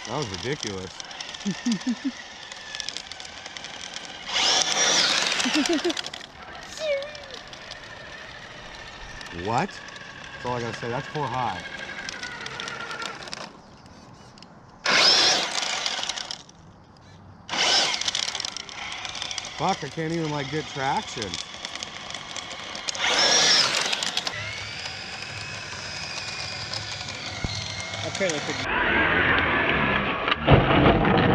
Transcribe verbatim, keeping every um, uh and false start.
That was ridiculous. What? That's all I gotta say. That's four high. Fuck, I can't even like get traction. Okay, look at